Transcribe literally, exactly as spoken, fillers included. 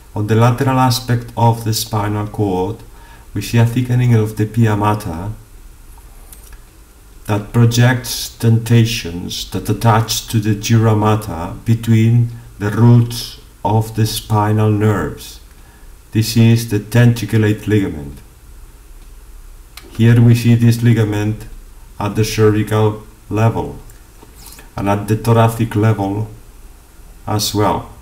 On the lateral aspect of the spinal cord, we see a thickening of the pia mater that projects dentations that attach to the dura mater between the roots of the spinal nerves. This is the denticulate ligament. Here we see this ligament at the cervical level and at the thoracic level as well.